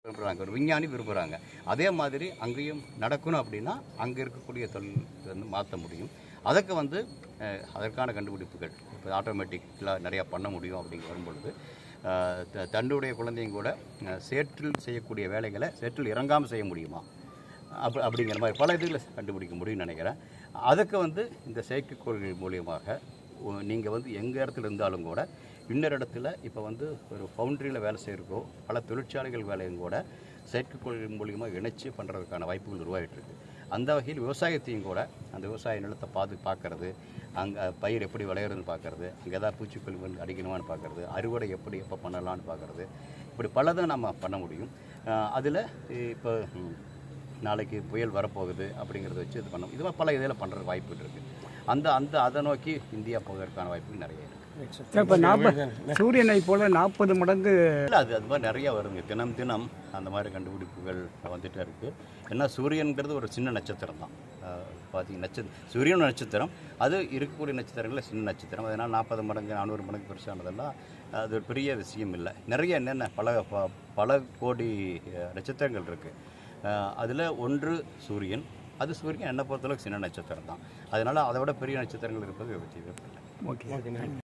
விரும்புகிறாங்க, ஒரு விஞ்ஞானி விரும்புகிறாங்க. அதே மாதிரி அங்கேயும் நடக்கணும் அப்படின்னா அங்கே இருக்கக்கூடிய தொழில் வந்து மாற்ற முடியும். அதுக்கு வந்து அதற்கான கண்டுபிடிப்புகள் இப்போ ஆட்டோமேட்டிக்கலாக நிறையா பண்ண முடியும் அப்படிங்க வரும்பொழுது தன்னுடைய குழந்தையும் கூட சேற்றில் செய்யக்கூடிய வேலைகளை சேற்றில் இறங்காமல் செய்ய முடியுமா அப்படிங்கிற மாதிரி பல இதில் கண்டுபிடிக்க முடியும்னு நினைக்கிறேன். அதுக்கு வந்து இந்த செயற்கைக்கோள்கள் மூலியமாக நீங்கள் வந்து எங்கள் இடத்துல இருந்தாலும் கூட இன்னொரு இடத்துல இப்போ வந்து ஒரு ஃபவுண்ட்ரியில் வேலை செய்கிறக்கோ பல தொழிற்சாலைகள் வேலையும் கூட செயற்கைக்கோள்கள் மூலியமாக இணைச்சி பண்ணுறதுக்கான வாய்ப்புகள் உருவாகிட்டுருக்கு. அந்த வகையில் விவசாயத்தையும் கூட அந்த விவசாய நிலத்தை பார்க்கறது, அங்கே பயிர் எப்படி விளையிறதுன்னு பார்க்குறது, அங்கே ஏதாவது பூச்சிக்கொல்லி அடிக்கணுமான்னு பார்க்குறது, அறுவடை எப்படி எப்போ பண்ணலான்னு பார்க்குறது, இப்படி பலதும் நம்ம பண்ண முடியும். அதில் இப்போ நாளைக்கு புயல் வரப்போகுது அப்படிங்கிறத வச்சு இது பண்ணணும். இதுவாக பல இதில் பண்ணுற வாய்ப்புகள் இருக்குது. அதை நோக்கி இந்தியா போவதற்கான வாய்ப்புகள் நிறைய இருக்குது. இப்போ சூரியனை போல் 40 மடங்கு இல்லை, அது மாதிரி நிறையா வருங்க. தினம் அந்த மாதிரி கண்டுபிடிப்புகள் வந்துகிட்டே இருக்குது. ஏன்னா சூரியன்கிறது ஒரு சின்ன நட்சத்திரம் தான். பார்த்தீங்கன்னா சூரியன் நட்சத்திரம், அது இருக்கக்கூடிய நட்சத்திரங்களில் சின்ன நட்சத்திரம். அதனால் 40 மடங்கு 400 மடங்கு பெருசானதெல்லாம் அது ஒரு பெரிய விஷயம் இல்லை. நிறைய என்னென்ன பல கோடி நட்சத்திரங்கள் இருக்குது. அதில் ஒன்று சூரியன். அது சூரியன் என்னை பொறுத்தளவுக்கு சின்ன நட்சத்திரம் தான். அதனால் அதை விட பெரிய நட்சத்திரங்கள் இருப்பது விபத்து. ஓகே.